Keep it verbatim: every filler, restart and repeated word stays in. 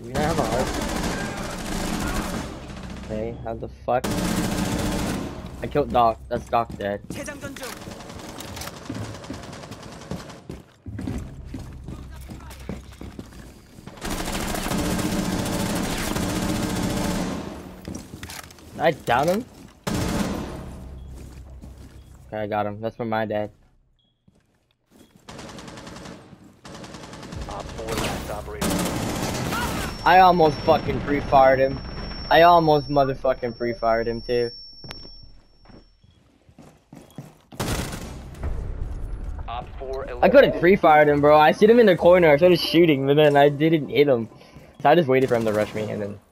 You not have a heart? Okay, how the fuck? I killed Doc. That's Doc dead. I down him? Okay, I got him. That's from my dad. I almost fucking pre-fired him. I almost motherfucking pre-fired him too. I couldn't pre-fire him, bro. I see him in the corner. I started shooting, but then I didn't hit him. So I just waited for him to rush me, and then